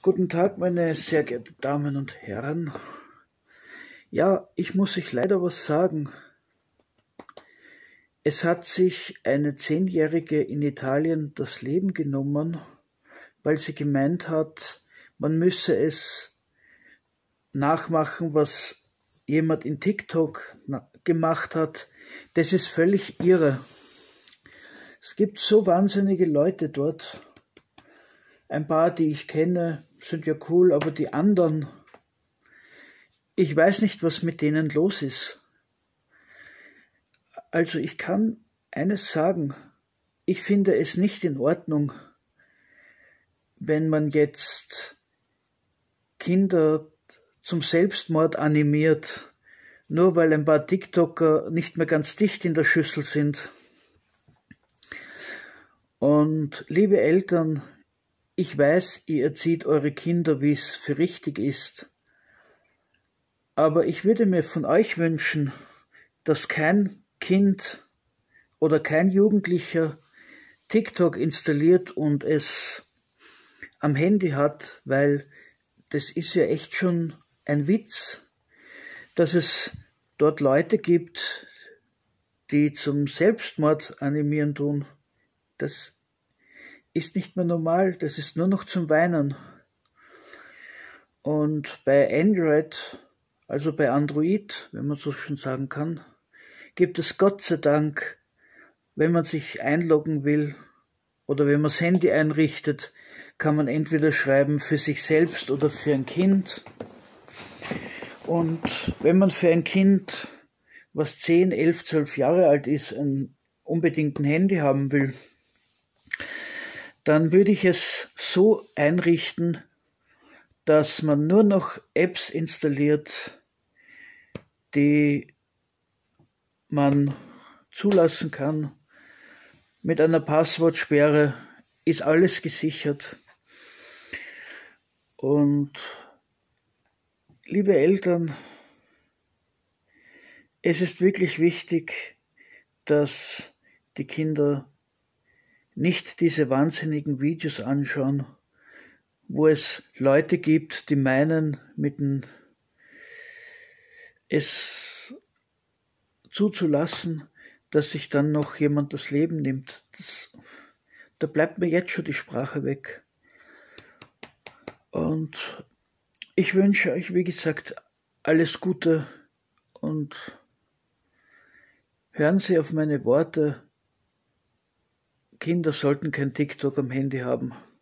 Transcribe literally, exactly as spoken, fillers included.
Guten Tag, meine sehr geehrten Damen und Herren. Ja, ich muss euch leider was sagen. Es hat sich eine Zehnjährige in Italien das Leben genommen, weil sie gemeint hat, man müsse es nachmachen, was jemand in TikTok gemacht hat. Das ist völlig irre. Es gibt so wahnsinnige Leute dort. Ein paar, die ich kenne, sind ja cool, aber die anderen, ich weiß nicht, was mit denen los ist. Also ich kann eines sagen, ich finde es nicht in Ordnung, wenn man jetzt Kinder zum Selbstmord animiert, nur weil ein paar TikToker nicht mehr ganz dicht in der Schüssel sind. Und liebe Eltern, ich weiß, ihr erzieht eure Kinder, wie es für richtig ist. Aber ich würde mir von euch wünschen, dass kein Kind oder kein Jugendlicher TikTok installiert und es am Handy hat, weil das ist ja echt schon ein Witz, dass es dort Leute gibt, die zum Selbstmord animieren tun. Das ist nicht mehr normal, das ist nur noch zum Weinen. Und bei Android, also bei Android, wenn man so schon sagen kann, gibt es Gott sei Dank, wenn man sich einloggen will oder wenn man das Handy einrichtet, kann man entweder schreiben für sich selbst oder für ein Kind. Und wenn man für ein Kind, was zehn, elf, zwölf Jahre alt ist, ein unbedingt ein Handy haben will, dann würde ich es so einrichten, dass man nur noch Apps installiert, die man zulassen kann. Mit einer Passwortsperre ist alles gesichert. Und liebe Eltern, es ist wirklich wichtig, dass die Kinder nicht diese wahnsinnigen Videos anschauen, wo es Leute gibt, die meinen, mit dem es zuzulassen, dass sich dann noch jemand das Leben nimmt. Das, da bleibt mir jetzt schon die Sprache weg. Und ich wünsche euch, wie gesagt, alles Gute und hören Sie auf meine Worte. Kinder sollten kein TikTok am Handy haben.